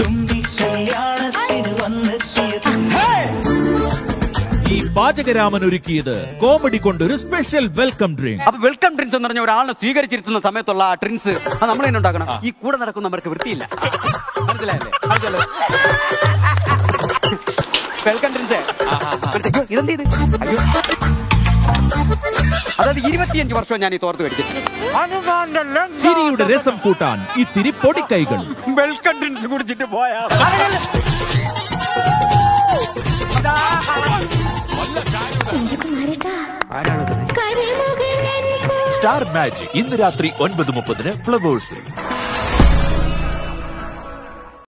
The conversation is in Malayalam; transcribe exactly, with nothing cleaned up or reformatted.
ഈ പാചകരാമൻ ഒരുക്കിയത് കോമഡി കൊണ്ടൊരു സ്പെഷ്യൽ വെൽക്കം ഡ്രിങ്ക്. അപ്പൊ വെൽക്കം ഡ്രിങ്ക്സ് എന്ന് പറഞ്ഞ ഒരാളെ സ്വീകരിച്ചിരുത്തുന്ന സമയത്തുള്ള ആ ഡ്രിങ്ക്സ് അത് നമ്മൾ തന്നെ ഉണ്ടാക്കണം. ഈ കൂടെ നടക്കുന്നവർക്ക് വൃത്തിയില്ല. മനസ്സിലായല്ലേ? വെൽക്കം ഡ്രിങ്ക്സ് ഇതെന്ത് ചെയ്ത് അയ്യോ അതായത് ഇരുപത്തിയഞ്ച് വർഷം ഞാൻ ഈ തോർത്ത് മേടിച്ചിട്ടുണ്ട്. ചിരിയുടെ രസം കൂട്ടാൻ ഇത്തിരി പൊടിക്കൈകൾ. വെൽക്കം ഡ്രിങ്ക്സ് കുടിച്ചിട്ട് പോയാ സ്റ്റാർ മാജിക് ഇന്ന് രാത്രി ഒൻപത് മുപ്പതിന് ഫ്ലവേഴ്സിൽ.